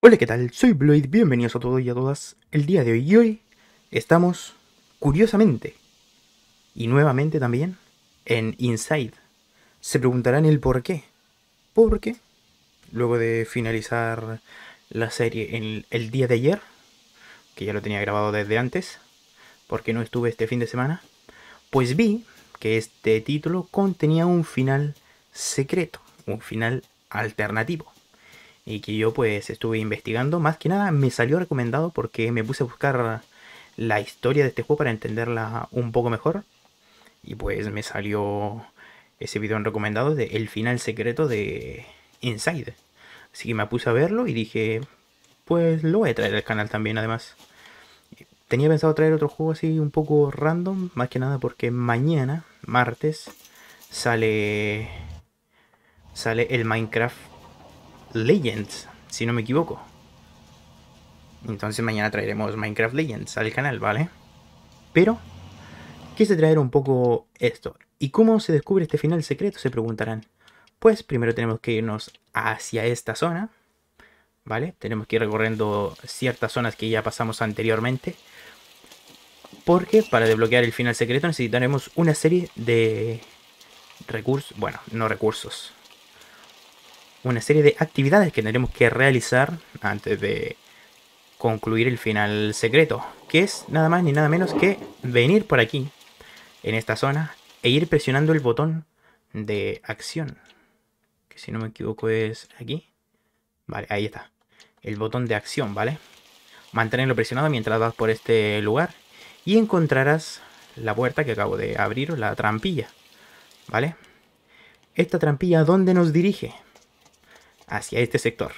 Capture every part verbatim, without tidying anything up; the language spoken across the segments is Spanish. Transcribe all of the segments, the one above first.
Hola, ¿qué tal? Soy Bloid, bienvenidos a todos y a todas. El día de hoy y hoy estamos, curiosamente, y nuevamente también, en Inside. Se preguntarán el por qué. Porque, luego de finalizar la serie en el, el día de ayer, que ya lo tenía grabado desde antes, porque no estuve este fin de semana, pues vi que este título contenía un final secreto, un final alternativo. Y que yo pues estuve investigando. Más que nada me salió recomendado porque me puse a buscar la historia de este juego para entenderla un poco mejor. Y pues me salió ese video en recomendado de el final secreto de Inside. Así que me puse a verlo y dije, pues lo voy a traer al canal también además. Tenía pensado traer otro juego así un poco random, más que nada porque mañana, martes, sale sale el Minecraft Legends, si no me equivoco. Entonces mañana traeremos Minecraft Legends al canal, ¿vale? Pero quise traer un poco esto. ¿Y cómo se descubre este final secreto? Se preguntarán. Pues primero tenemos que irnos hacia esta zona, ¿vale? Tenemos que ir recorriendo ciertas zonas que ya pasamos anteriormente. Porque para desbloquear el final secreto necesitaremos una serie de recursos, bueno, no recursos. Una serie de actividades que tendremos que realizar antes de concluir el final secreto, que es nada más ni nada menos que venir por aquí, en esta zona, e ir presionando el botón de acción, que si no me equivoco es aquí. Vale, ahí está, el botón de acción, ¿vale? Mantenerlo presionado mientras vas por este lugar y encontrarás la puerta que acabo de abrir, la trampilla, ¿vale? Esta trampilla, ¿dónde nos dirige? Hacia este sector,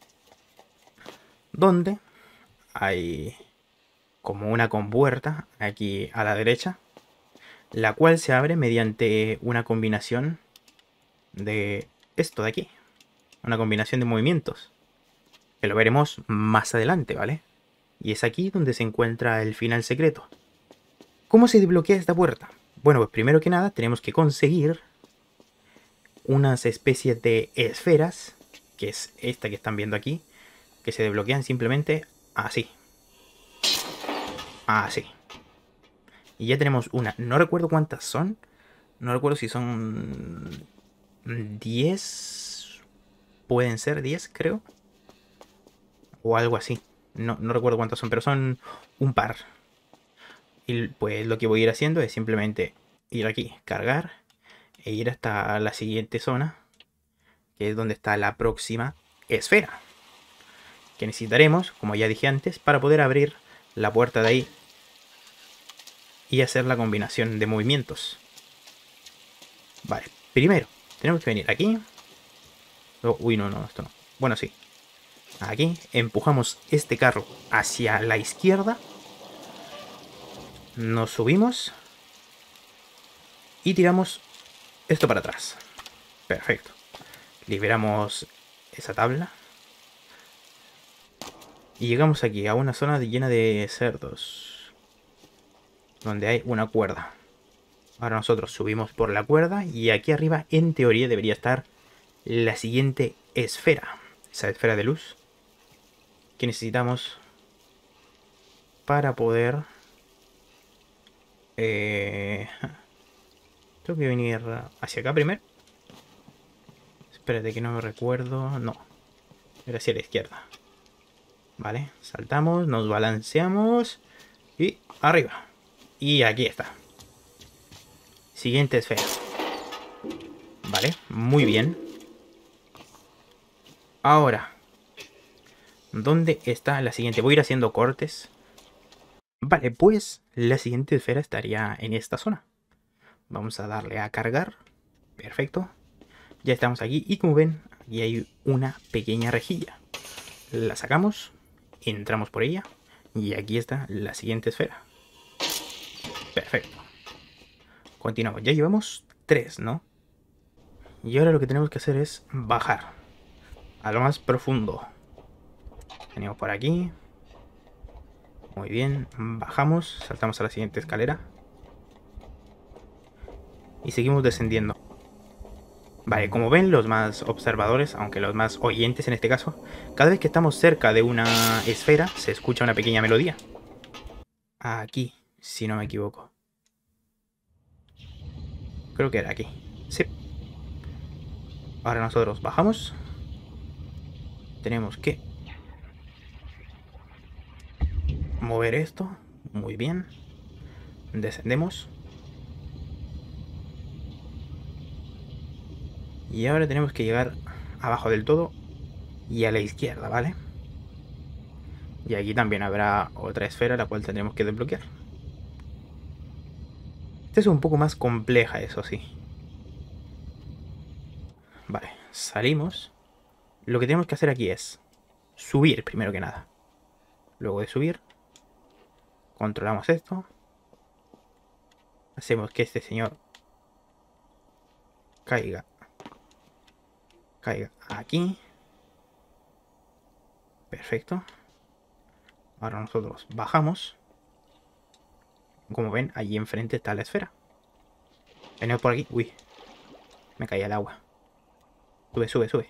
donde hay como una compuerta aquí a la derecha, la cual se abre mediante una combinación de esto de aquí, una combinación de movimientos, que lo veremos más adelante, ¿vale? Y es aquí donde se encuentra el final secreto. ¿Cómo se desbloquea esta puerta? Bueno, pues primero que nada tenemos que conseguir unas especies de esferas, que es esta que están viendo aquí, que se desbloquean simplemente así. Así. Y ya tenemos una. No recuerdo cuántas son. No recuerdo si son diez. Pueden ser diez, creo. O algo así. No, no recuerdo cuántas son, pero son un par. Y pues lo que voy a ir haciendo es simplemente ir aquí, cargar, e ir hasta la siguiente zona, que es donde está la próxima esfera. Que necesitaremos, como ya dije antes, para poder abrir la puerta de ahí y hacer la combinación de movimientos. Vale, primero tenemos que venir aquí. Oh, uy, no, no, esto no. Bueno, sí. Aquí empujamos este carro hacia la izquierda. Nos subimos. Y tiramos esto para atrás. Perfecto. Liberamos esa tabla. Y llegamos aquí a una zona llena de cerdos. Donde hay una cuerda. Ahora nosotros subimos por la cuerda. Y aquí arriba, en teoría, debería estar la siguiente esfera. Esa esfera de luz. Que necesitamos para poder... Eh... Tengo que venir hacia acá primero. Espérate que no me recuerdo. No. Era hacia la izquierda. Vale. Saltamos, nos balanceamos. Y arriba. Y aquí está. Siguiente esfera. Vale. Muy bien. Ahora. ¿Dónde está la siguiente? Voy a ir haciendo cortes. Vale, pues la siguiente esfera estaría en esta zona. Vamos a darle a cargar. Perfecto. Ya estamos aquí y como ven, aquí hay una pequeña rejilla. La sacamos, entramos por ella y aquí está la siguiente esfera. Perfecto. Continuamos, ya llevamos tres, ¿no? Y ahora lo que tenemos que hacer es bajar a lo más profundo. Venimos por aquí. Muy bien, bajamos, saltamos a la siguiente escalera. Y seguimos descendiendo. Vale, como ven los más observadores, aunque los más oyentes en este caso, cada vez que estamos cerca de una esfera se escucha una pequeña melodía. Aquí, si no me equivoco. Creo que era aquí. Sí. Ahora nosotros bajamos. Tenemos que mover esto. Muy bien. Descendemos. Y ahora tenemos que llegar abajo del todo y a la izquierda, ¿vale? Y aquí también habrá otra esfera la cual tendremos que desbloquear. Esta es un poco más compleja, eso sí. Vale, salimos. Lo que tenemos que hacer aquí es subir primero que nada. Luego de subir, controlamos esto. Hacemos que este señor caiga. Caiga aquí. Perfecto. Ahora nosotros bajamos. Como ven, allí enfrente está la esfera. Venimos por aquí. Uy, me caía el agua. Sube, sube, sube.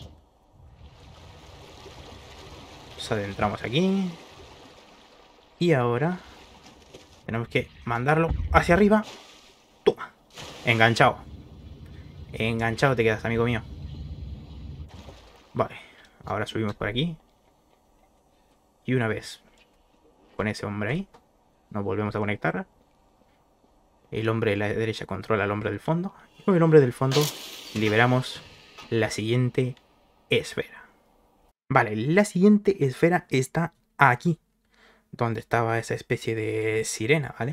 Nos adentramos aquí. Y ahora tenemos que mandarlo hacia arriba. Toma. Enganchado. Enganchado te quedas, amigo mío. Vale. Ahora subimos por aquí. Y una vez con ese hombre ahí, nos volvemos a conectar. El hombre de la derecha controla al hombre del fondo. Y con el hombre del fondo liberamos la siguiente esfera. Vale, la siguiente esfera está aquí. Donde estaba esa especie de sirena, ¿vale?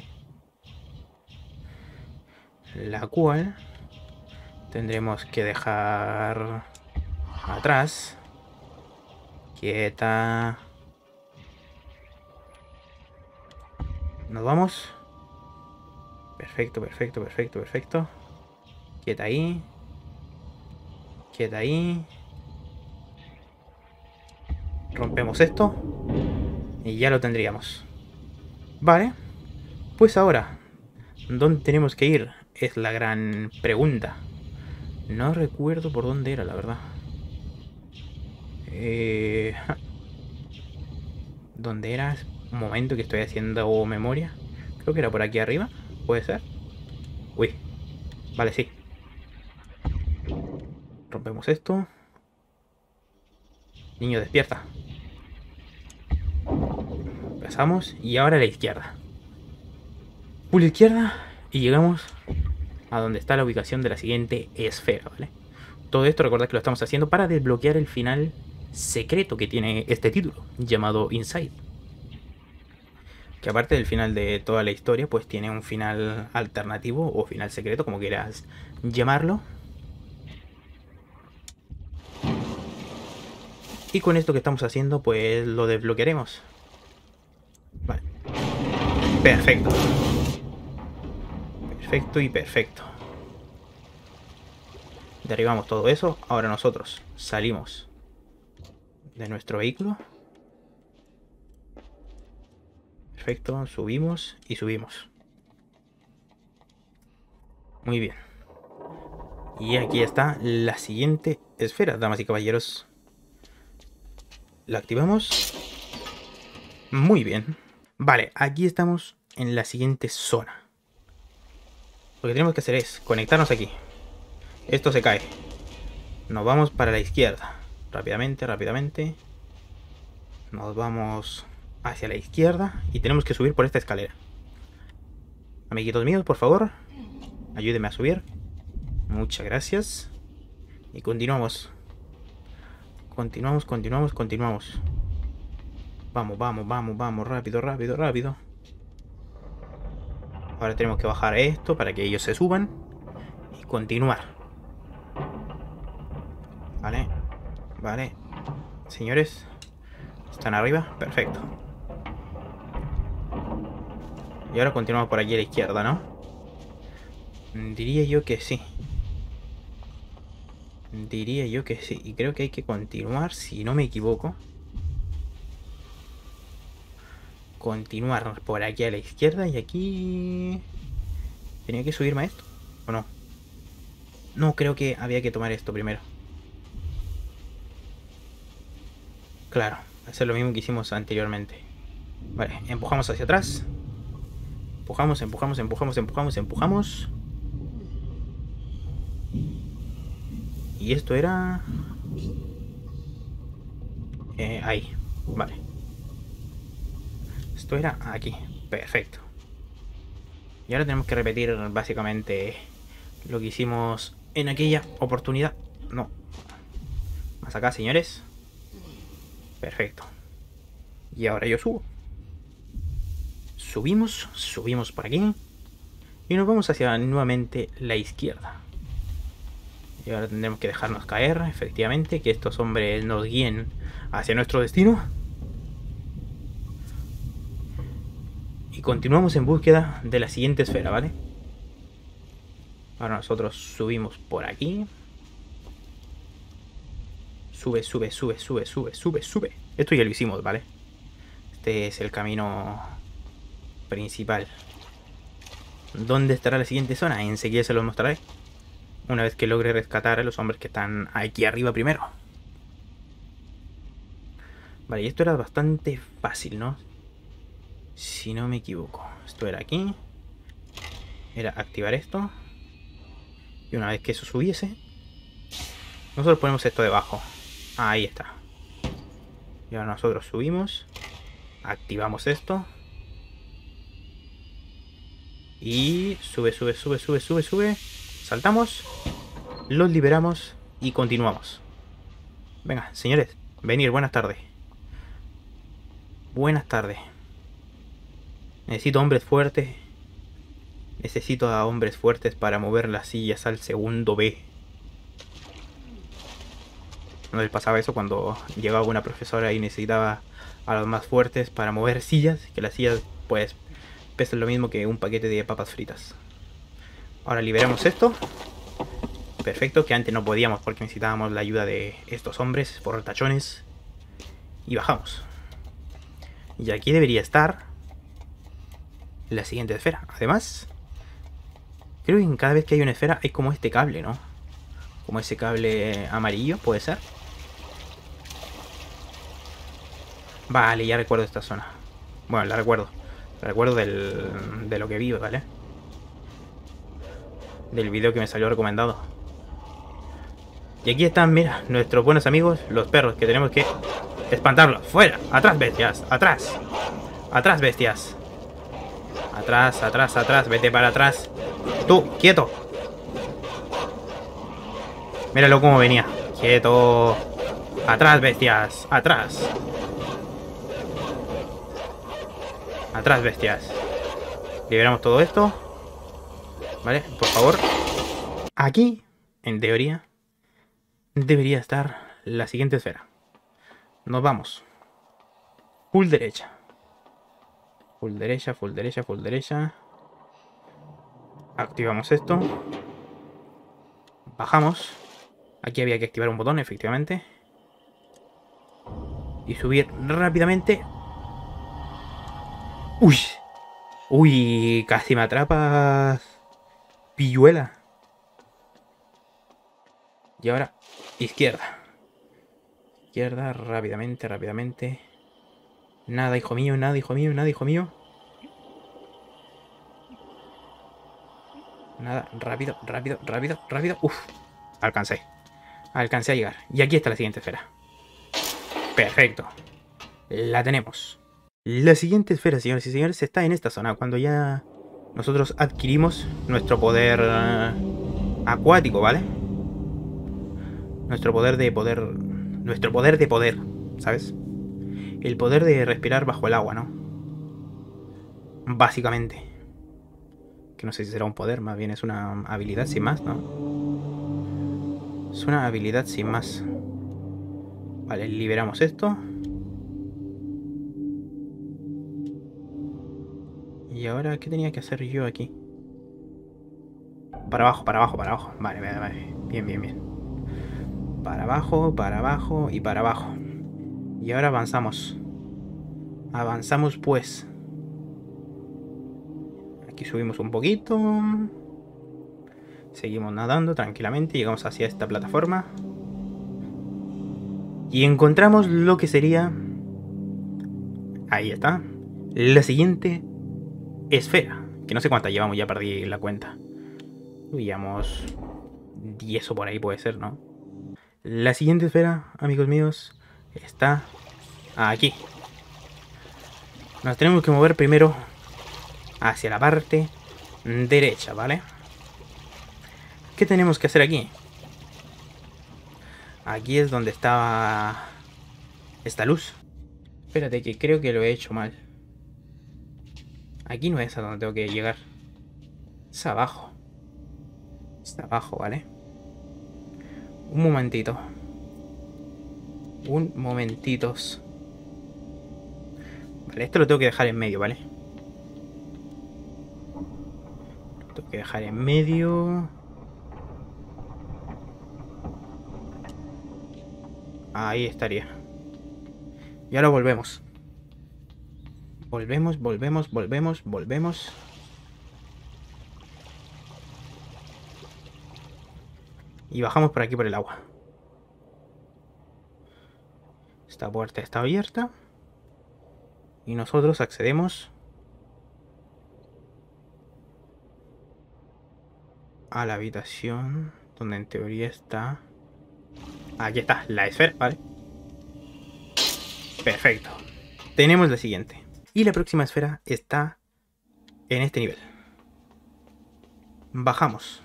La cual tendremos que dejar atrás. Quieta. Nos vamos. Perfecto, perfecto, perfecto, perfecto. Quieta ahí. Quieta ahí. Rompemos esto. Y ya lo tendríamos. Vale. Pues ahora, ¿dónde tenemos que ir? Es la gran pregunta. No recuerdo por dónde era, la verdad. Eh... ¿Dónde era? Un momento que estoy haciendo memoria. Creo que era por aquí arriba. ¿Puede ser? Uy. Vale, sí. Rompemos esto. Niño, despierta. Pasamos. Y ahora a la izquierda. Por la izquierda. Y llegamos a donde está la ubicación de la siguiente esfera, ¿vale? Todo esto recordad que lo estamos haciendo para desbloquear el final secreto que tiene este título, llamado Inside. Que aparte del final de toda la historia, pues tiene un final alternativo o final secreto, como quieras llamarlo. Y con esto que estamos haciendo, pues lo desbloquearemos. Vale. Perfecto. Perfecto y perfecto. Derribamos todo eso. Ahora nosotros salimos de nuestro vehículo. Perfecto, subimos y subimos. Muy bien. Y aquí está la siguiente esfera, damas y caballeros. La activamos. Muy bien. Vale, aquí estamos en la siguiente zona. Lo que tenemos que hacer es conectarnos aquí. Esto se cae. Nos vamos para la izquierda. Rápidamente, rápidamente. Nos vamos hacia la izquierda y tenemos que subir por esta escalera. Amiguitos míos, por favor, ayúdenme a subir. Muchas gracias. Y continuamos. Continuamos, continuamos, continuamos. Vamos, vamos, vamos, vamos. Rápido, rápido, rápido. Ahora tenemos que bajar esto para que ellos se suban. Y continuar. Vale. Vale. Señores. ¿Están arriba? Perfecto. Y ahora continuamos por aquí a la izquierda, ¿no? Diría yo que sí. Diría yo que sí. Y creo que hay que continuar, si no me equivoco. Continuar por aquí a la izquierda y aquí... ¿Tenía que subirme a esto? ¿O no? No, creo que había que tomar esto primero. Claro, hacer lo mismo que hicimos anteriormente. Vale, empujamos hacia atrás. Empujamos, empujamos, empujamos, empujamos, empujamos. Y esto era... Eh, ahí, vale. Esto era aquí, perfecto. Y ahora tenemos que repetir básicamente lo que hicimos en aquella oportunidad. No. Más acá, señores. Perfecto. Y ahora yo subo. Subimos, subimos por aquí. Y nos vamos hacia nuevamente la izquierda. Y ahora tendremos que dejarnos caer, efectivamente, que estos hombres nos guíen hacia nuestro destino. Y continuamos en búsqueda de la siguiente esfera, ¿vale? Ahora nosotros subimos por aquí. Sube, sube, sube, sube, sube, sube, sube. Esto ya lo hicimos, ¿vale? Este es el camino principal. ¿Dónde estará la siguiente zona? Enseguida se los mostraré. Una vez que logre rescatar a los hombres que están aquí arriba primero. Vale, y esto era bastante fácil, ¿no? Si no me equivoco. Esto era aquí. Era activar esto. Y una vez que eso subiese, nosotros ponemos esto debajo. Ahí está. Y ahora nosotros subimos. Activamos esto. Y sube, sube, sube, sube, sube, sube. Saltamos. Los liberamos y continuamos. Venga, señores, venir, buenas tardes. Buenas tardes. Necesito hombres fuertes. Necesito a hombres fuertes para mover las sillas al segundo B. ¿No les pasaba eso cuando llegaba una profesora y necesitaba a los más fuertes para mover sillas? Que las sillas, pues, pesan lo mismo que un paquete de papas fritas. Ahora liberamos esto. Perfecto, que antes no podíamos porque necesitábamos la ayuda de estos hombres por tachones. Y bajamos. Y aquí debería estar la siguiente esfera. Además, creo que en cada vez que hay una esfera hay como este cable, ¿no? Como ese cable amarillo, puede ser. Vale, ya recuerdo esta zona. Bueno, la recuerdo. La recuerdo del, de lo que vi, ¿vale? Del video que me salió recomendado. Y aquí están, mira, nuestros buenos amigos, los perros, que tenemos que espantarlos. ¡Fuera! ¡Atrás, bestias! ¡Atrás! ¡Atrás, bestias! Atrás, atrás, atrás, vete para atrás. ¡Tú, quieto! Míralo cómo venía. ¡Quieto! ¡Atrás, bestias! ¡Atrás! ¡Atrás, bestias! Liberamos todo esto. Vale, por favor. Aquí, en teoría, debería estar la siguiente esfera. Nos vamos. Full derecha. Full derecha, full derecha, full derecha. Activamos esto. Bajamos. Aquí había que activar un botón, efectivamente. Y subir rápidamente. ¡Uy! ¡Uy! Casi me atrapas, pilluela. Y ahora, izquierda. Izquierda, rápidamente, rápidamente. Nada, hijo mío, nada, hijo mío, nada, hijo mío. Nada, rápido, rápido, rápido, rápido. Uf, alcancé. Alcancé a llegar. Y aquí está la siguiente esfera. Perfecto. La tenemos. La siguiente esfera, señores y señores, está en esta zona. Cuando ya nosotros adquirimos nuestro poder uh, acuático, ¿vale? Nuestro poder de poder... Nuestro poder de poder, ¿sabes? El poder de respirar bajo el agua, ¿no? Básicamente. Que no sé si será un poder, más bien es una habilidad sin más, ¿no? Es una habilidad sin más. Vale, liberamos esto. Y ahora, ¿qué tenía que hacer yo aquí? Para abajo, para abajo, para abajo. Vale, vale, vale. Bien, bien, bien. Para abajo, para abajo y para abajo. Y ahora avanzamos. Avanzamos pues. Aquí subimos un poquito. Seguimos nadando tranquilamente, llegamos hacia esta plataforma. Y encontramos lo que sería... Ahí está. La siguiente esfera. Que no sé cuántas llevamos, ya perdí la cuenta. Llevamos diez o por ahí puede ser, ¿no? La siguiente esfera, amigos míos, está aquí. Nos tenemos que mover primero hacia la parte derecha, ¿vale? ¿Qué tenemos que hacer aquí? Aquí es donde estaba esta luz. Espérate, que creo que lo he hecho mal. Aquí no es a donde tengo que llegar. Es abajo. Es abajo, ¿vale? Un momentito. Un momentitos. Vale, esto lo tengo que dejar en medio, ¿vale? Lo tengo que dejar en medio. Ahí estaría. Y ahora volvemos. Volvemos, volvemos, volvemos, volvemos. Y bajamos por aquí por el agua. Esta puerta está abierta. Y nosotros accedemos a la habitación donde en teoría está... Aquí está, la esfera, ¿vale? Perfecto. Tenemos la siguiente. Y la próxima esfera está en este nivel. Bajamos.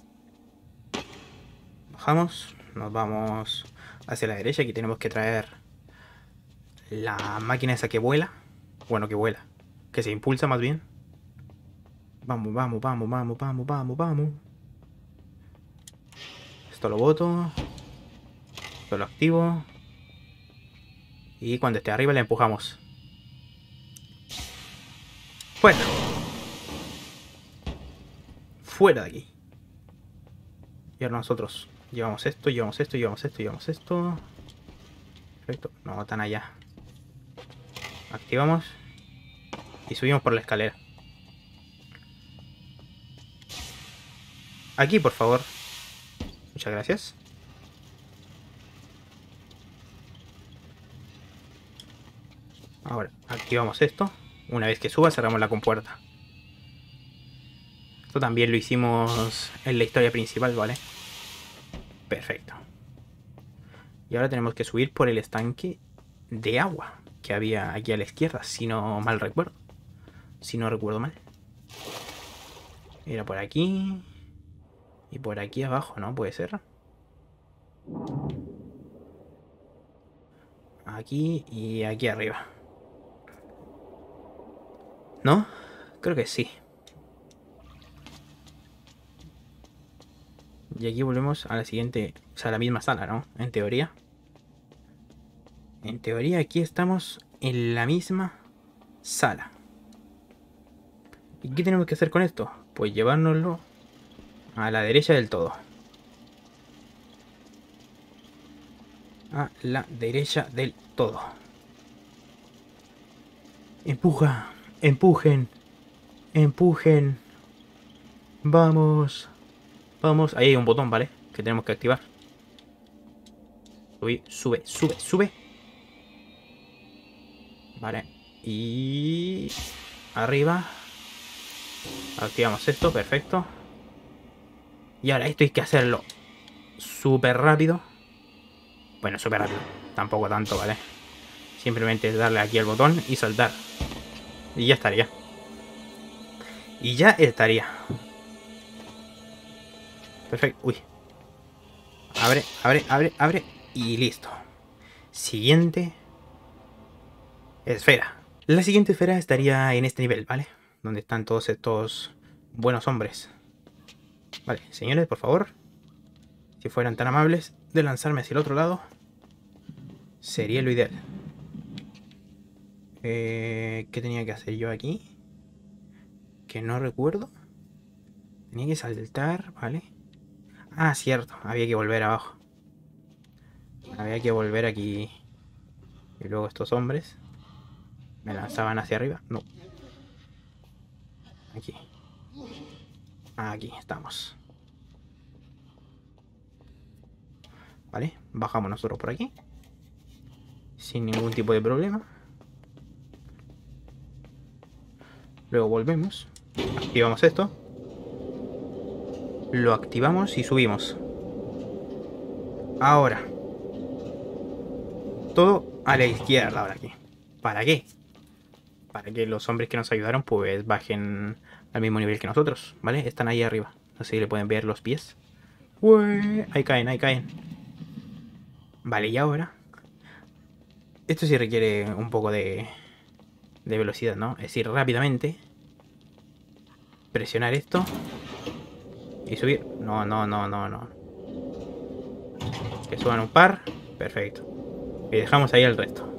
Bajamos. Nos vamos hacia la derecha. Aquí tenemos que traer la máquina esa que vuela. Bueno, que vuela. Que se impulsa más bien. Vamos, vamos, vamos, vamos, vamos, vamos, vamos. Esto lo boto. Esto lo activo. Y cuando esté arriba le empujamos. Fuera. Fuera de aquí. Y ahora nosotros llevamos esto, llevamos esto, llevamos esto, llevamos esto. Perfecto. No, tan allá. Activamos. Y subimos por la escalera. Aquí, por favor. Muchas gracias. Ahora, activamos esto. Una vez que suba, cerramos la compuerta. Esto también lo hicimos en la historia principal, ¿vale? Perfecto. Y ahora tenemos que subir por el estanque de agua que había aquí a la izquierda, si no mal recuerdo. Si no recuerdo mal. Era por aquí. Y por aquí abajo, ¿no? Puede ser. Aquí y aquí arriba. ¿No? Creo que sí. Y aquí volvemos a la siguiente, o sea, a la misma sala, ¿no? En teoría. En teoría aquí estamos en la misma sala. ¿Y qué tenemos que hacer con esto? Pues llevárnoslo a la derecha del todo. A la derecha del todo. Empuja, empujen, empujen. Vamos. Vamos, ahí hay un botón, ¿vale? Que tenemos que activar. Sube, sube, sube, sube. Vale. Y... arriba. Activamos esto, perfecto. Y ahora esto hay que hacerlo súper rápido. Bueno, súper rápido. Tampoco tanto, ¿vale? Simplemente darle aquí al botón y saltar. Y ya estaría. Y ya estaría. Perfecto. Uy. Abre, abre, abre, abre. Y listo. Siguiente esfera. La siguiente esfera estaría en este nivel, ¿vale? Donde están todos estos buenos hombres. Vale, señores, por favor. Si fueran tan amables de lanzarme hacia el otro lado, sería lo ideal. Eh, ¿Qué tenía que hacer yo aquí? Que no recuerdo. Tenía que saltar, ¿vale? Ah, cierto, había que volver abajo. Había que volver aquí. Y luego estos hombres me lanzaban hacia arriba. No. Aquí. Aquí estamos. ¿Vale? Bajamos nosotros por aquí. Sin ningún tipo de problema. Luego volvemos. Activamos esto. Lo activamos y subimos. Ahora. Todo a la izquierda ahora aquí. ¿Para qué? Para que los hombres que nos ayudaron pues bajen al mismo nivel que nosotros, ¿vale? Están ahí arriba. No sé si le pueden ver los pies. Ué, ahí caen, ahí caen. Vale, y ahora... Esto sí requiere un poco de, de velocidad, ¿no? Es decir, rápidamente presionar esto y subir. No, no, no, no, no. Que suban un par. Perfecto. Y dejamos ahí el resto.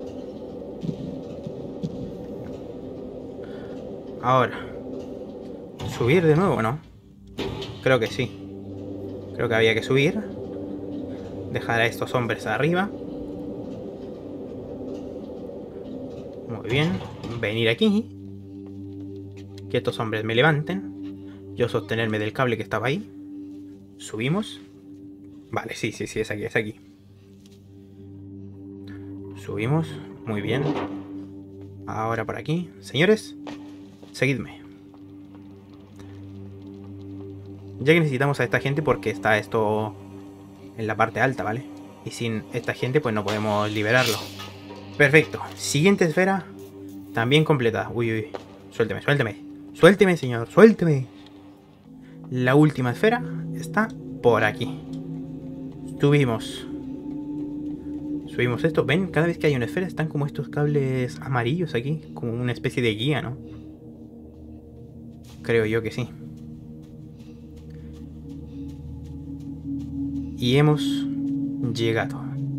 Ahora. ¿Subir de nuevo, no? Creo que sí. Creo que había que subir. Dejar a estos hombres arriba. Muy bien. Venir aquí. Que estos hombres me levanten. Yo sostenerme del cable que estaba ahí. Subimos. Vale, sí, sí, sí, es aquí, es aquí. Subimos. Muy bien. Ahora por aquí. Señores, seguidme. Ya que necesitamos a esta gente porque está esto en la parte alta, ¿vale? Y sin esta gente pues no podemos liberarlo. Perfecto. Siguiente esfera. También completada. Uy, uy. Suélteme, suélteme. Suélteme, señor. Suélteme. La última esfera está por aquí. Subimos. Subimos esto. ¿Ven? Cada vez que hay una esfera están como estos cables amarillos aquí. Como una especie de guía, ¿no? Creo yo que sí. Y hemos llegado.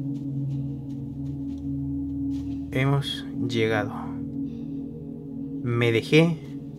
Hemos llegado. Me dejé...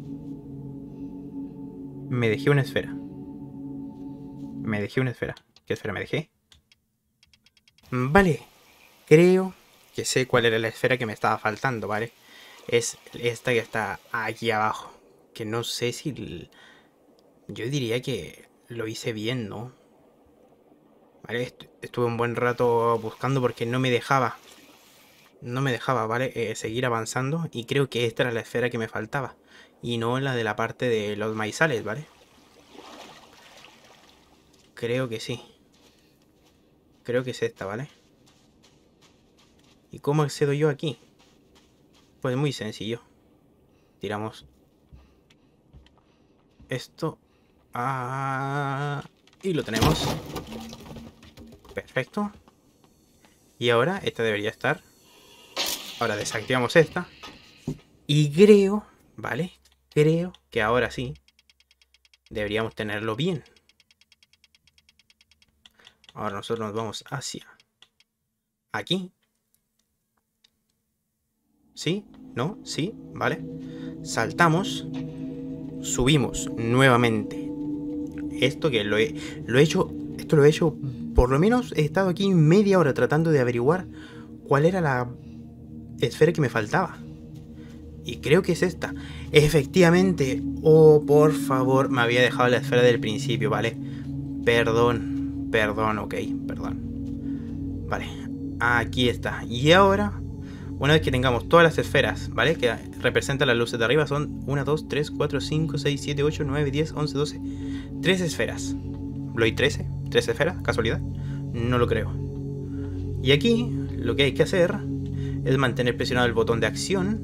Me dejé una esfera. Me dejé una esfera. ¿Qué esfera me dejé? Vale. Creo que sé cuál era la esfera que me estaba faltando, ¿vale? Es esta que está aquí abajo. Que no sé si... Yo diría que lo hice bien, ¿no? Vale, estuve un buen rato buscando porque no me dejaba. No me dejaba, ¿vale? Eh, seguir avanzando. Y creo que esta era la esfera que me faltaba. Y no la de la parte de los maizales, ¿vale? Creo que sí. Creo que es esta, ¿vale? ¿Y cómo accedo yo aquí? Pues muy sencillo. Tiramos esto. Ah, y lo tenemos. Perfecto. Y ahora esta debería estar. Ahora desactivamos esta. Y creo, ¿vale? Creo que ahora sí deberíamos tenerlo bien. Ahora nosotros nos vamos hacia aquí. ¿Sí? ¿No? ¿Sí? ¿Vale? Saltamos. Subimos nuevamente. Esto que lo he, lo he hecho... Esto lo he hecho... Por lo menos he estado aquí media hora tratando de averiguar cuál era la esfera que me faltaba. Y creo que es esta. Efectivamente. Oh, por favor. Me había dejado la esfera del principio, ¿vale? Perdón. Perdón, ok. Perdón. Vale. Aquí está. Y ahora... Una vez que tengamos todas las esferas, ¿vale? Que representan las luces de arriba, son uno, dos, tres, cuatro, cinco, seis, siete, ocho, nueve, diez, once, doce. tres esferas. ¿Lo hay trece? ¿tres esferas? ¿Casualidad? No lo creo. Y aquí lo que hay que hacer es mantener presionado el botón de acción,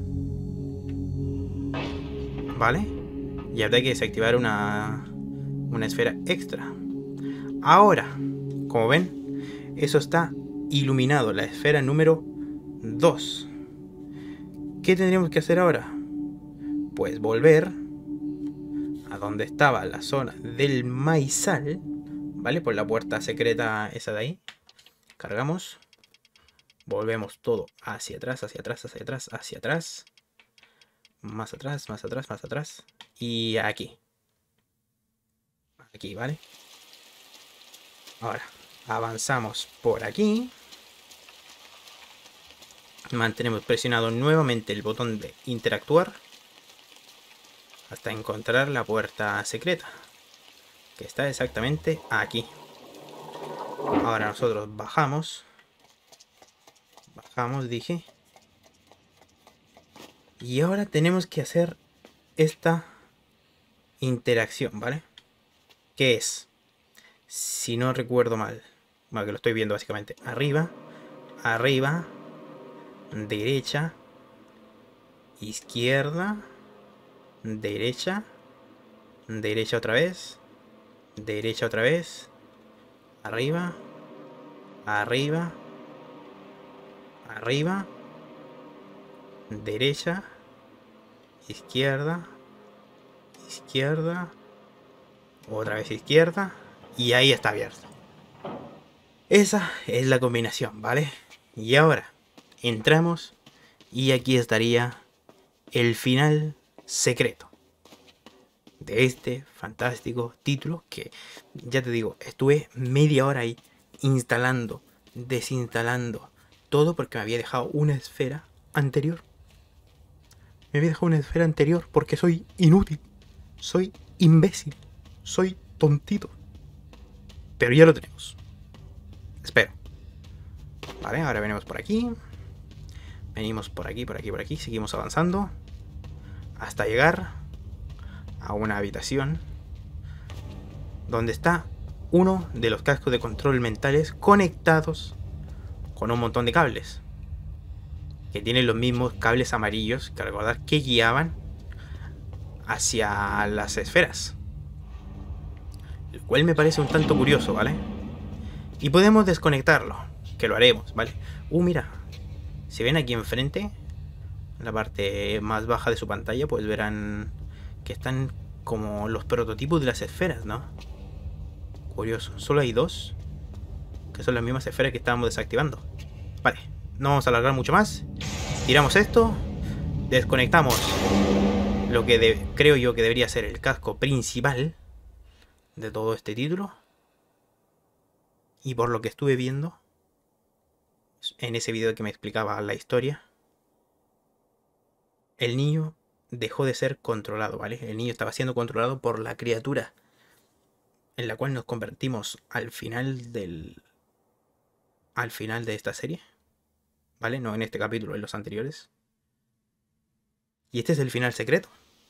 ¿vale? Y ahora hay que desactivar una, una esfera extra. Ahora, como ven, eso está iluminado, la esfera número dos. ¿Qué tendríamos que hacer ahora? Pues volver a donde estaba la zona del maizal, ¿vale? Por la puerta secreta esa de ahí. Cargamos. Volvemos todo hacia atrás, hacia atrás, hacia atrás, hacia atrás. Más atrás, más atrás, más atrás. Y aquí. Aquí, ¿vale? Ahora, avanzamos por aquí. Mantenemos presionado nuevamente el botón de interactuar hasta encontrar la puerta secreta, que está exactamente aquí. Ahora nosotros bajamos. Bajamos, dije. Y ahora tenemos que hacer esta interacción, ¿vale? ¿Qué es? Si no recuerdo mal. Bueno, que lo estoy viendo básicamente. Arriba, arriba, derecha, izquierda, derecha, derecha otra vez, derecha otra vez, arriba, arriba, arriba, derecha, izquierda, izquierda, otra vez izquierda, y ahí está abierto. Esa es la combinación, ¿vale? Y ahora entramos y aquí estaría el final secreto de este fantástico título que, ya te digo, estuve media hora ahí instalando, desinstalando todo porque me había dejado una esfera anterior. Me había dejado una esfera anterior porque soy inútil, soy imbécil, soy tontito. Pero ya lo tenemos. Espero. Vale, ahora venimos por aquí. Venimos por aquí, por aquí, por aquí. Seguimos avanzando hasta llegar a una habitación donde está uno de los cascos de control mentales conectados con un montón de cables que tienen los mismos cables amarillos que recordar que guiaban hacia las esferas, el cual me parece un tanto curioso, ¿vale? Y podemos desconectarlo, que lo haremos, ¿vale? Uh, mira, si ven aquí enfrente, en la parte más baja de su pantalla, pues verán que están como los prototipos de las esferas, ¿no? Curioso, solo hay dos, que son las mismas esferas que estábamos desactivando. Vale, no vamos a alargar mucho más. Tiramos esto, desconectamos lo que de, creo yo que debería ser el casco principal de todo este título. Y por lo que estuve viendo en ese video que me explicaba la historia, el niño dejó de ser controlado, ¿vale? El niño estaba siendo controlado por la criatura en la cual nos convertimos al final del... al final de esta serie, ¿vale? No en este capítulo, en los anteriores. Y este es el final secreto.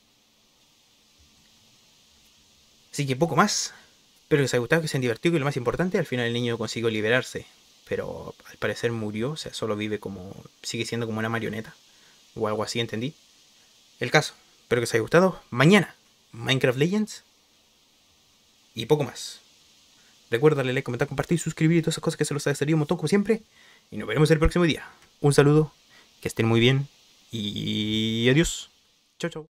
Así que poco más. Espero que os haya gustado, que se hayan divertido y lo más importante, al final el niño consiguió liberarse. Pero al parecer murió, o sea, solo vive como... sigue siendo como una marioneta. O algo así, entendí. El caso. Espero que os haya gustado. Mañana, Minecraft Legends. Y poco más. Recuerda darle like, comentar, compartir, suscribir y todas esas cosas que se los agradecería un montón como siempre. Y nos veremos el próximo día. Un saludo, que estén muy bien y adiós. Chau, chau.